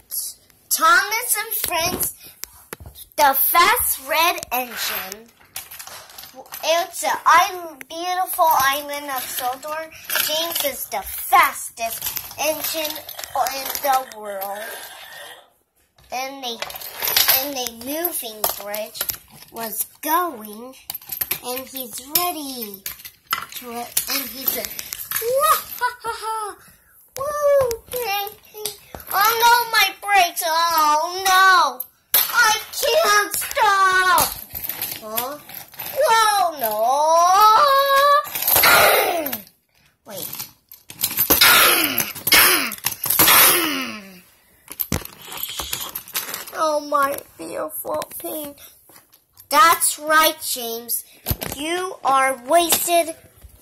Thomas and Friends, the fast red engine. It's a beautiful island of Sodor. James is the fastest engine in the world. And the moving bridge was going, and he's ready to it. And he said, woo! Oh no, my brakes! Oh no! I can't stop! Huh? Whoa, no! Wait. Oh, my beautiful paint. That's right, James. You are wasted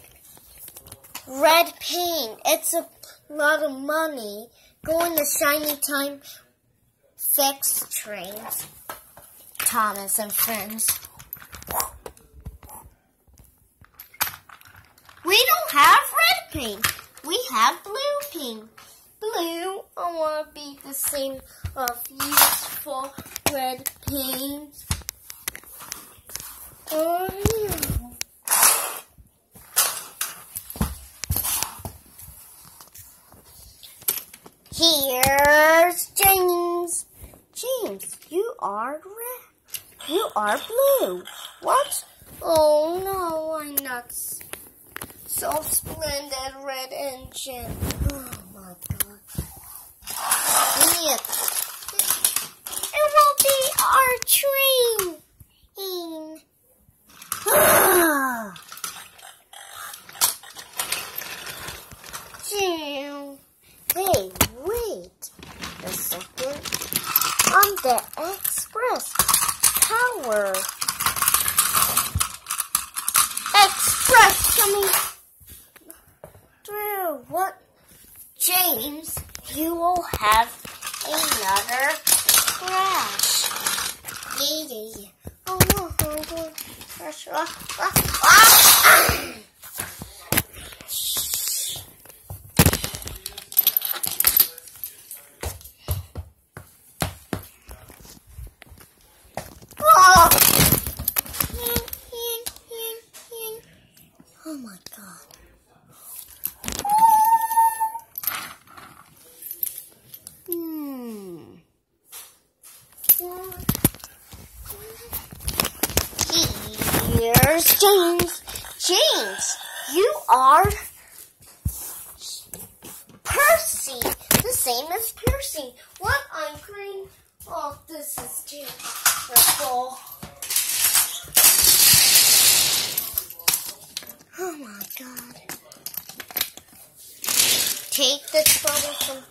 red paint. It's a lot of money. Go in the shiny time fix trains. Thomas and Friends. We don't have red paint. We have blue paint. Blue, I want to be the same of useful red paint. Oh, no. Here's James. James, you are red. You are blue. What? Oh no, I'm not so splendid red engine. Oh my god. It will be our train. Hey, wait a second. On the express power. Express coming through. What? James, you will have another crash. Yeah. Oh no. Crash. Oh my god. Here's James. James, you are Percy. The same as Percy. What? I'm green. Oh, this is terrible. Oh my god. Take the troublesome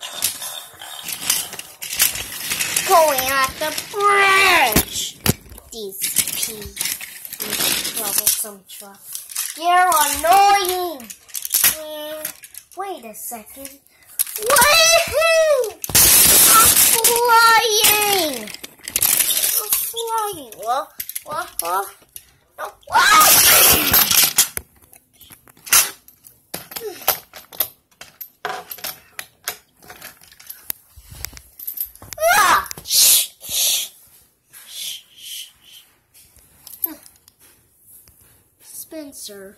going at the bridge. These troublesome trucks. You're annoying. Wait a second. Woohoo! I'm flying. What? Spencer.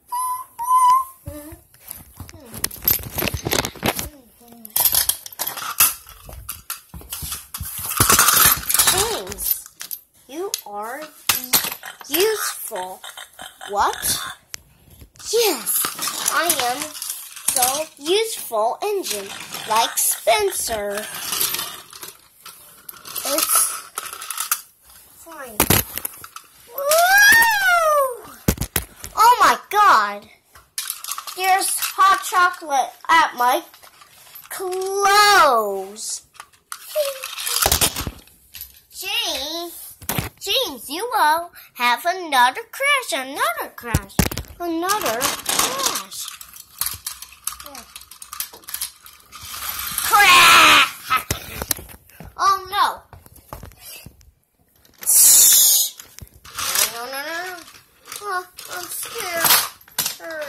James, you are useful. What? Yes, I am so useful engine, like Spencer. It's fine. Woo! Oh my god! There's hot chocolate at my clothes. James, you will have another crash. Crash! Oh no. No. Oh, I'm scared.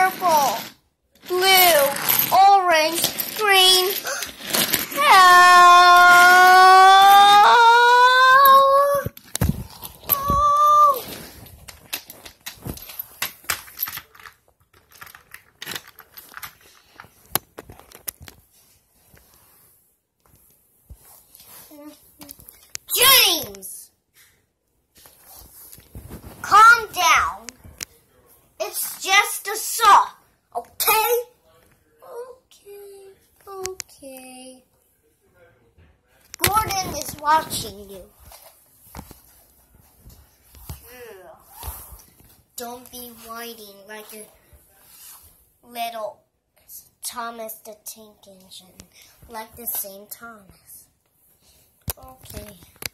purple, blue, orange, green. Help! Oh. James! Calm down. It's just a saw, okay? Okay. Gordon is watching you. Don't be whining like a little Thomas the Tank Engine, like the same Thomas. Okay.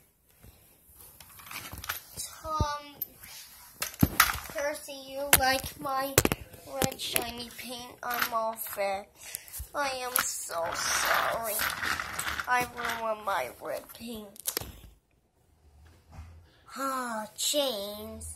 Percy, you like my red shiny paint? I'm all fat. I am so sorry. I ruined my red paint. Ah, James.